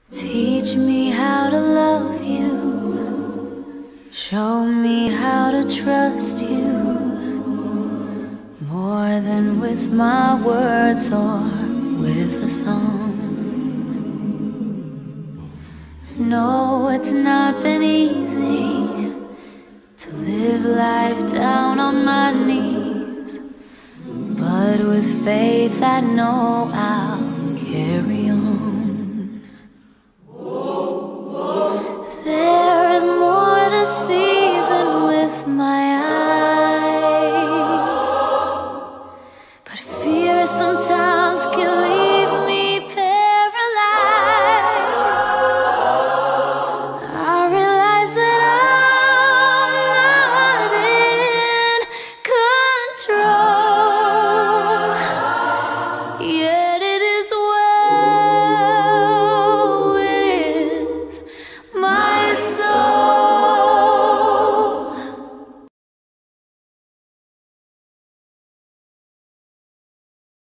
Teach me how to love you. Show me how to trust you. More than with my words or with a song. No, it's not been easy to live life down on my knees, but with faith I know